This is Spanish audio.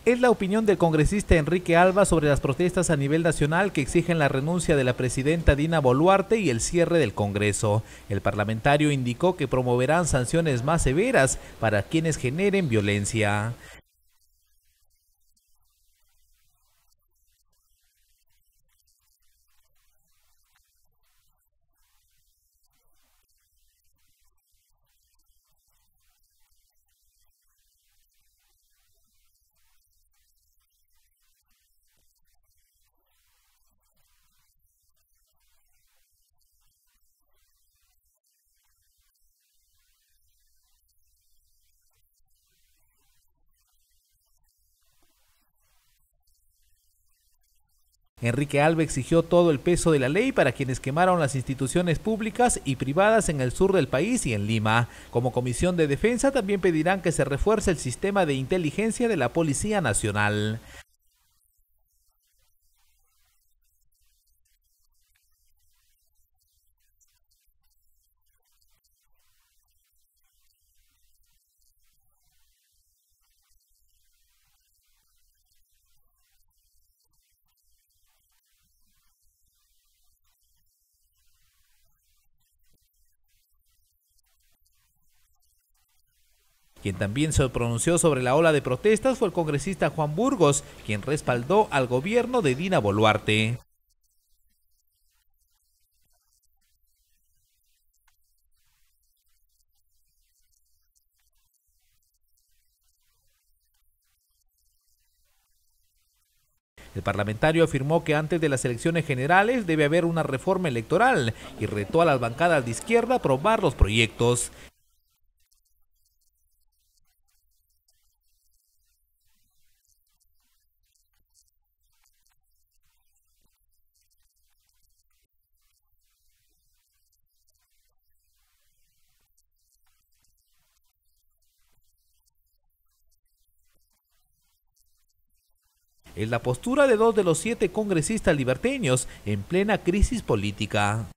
Es la opinión del congresista Enrique Alba sobre las protestas a nivel nacional que exigen la renuncia de la presidenta Dina Boluarte y el cierre del Congreso. El parlamentario indicó que promoverán sanciones más severas para quienes generen violencia. Enrique Alba exigió todo el peso de la ley para quienes quemaron las instituciones públicas y privadas en el sur del país y en Lima. Como Comisión de Defensa también pedirán que se refuerce el sistema de inteligencia de la Policía Nacional. Quien también se pronunció sobre la ola de protestas fue el congresista Juan Burgos, quien respaldó al gobierno de Dina Boluarte. El parlamentario afirmó que antes de las elecciones generales debe haber una reforma electoral y retó a las bancadas de izquierda a aprobar los proyectos. Es la postura de 2 de los 7 congresistas liberteños en plena crisis política.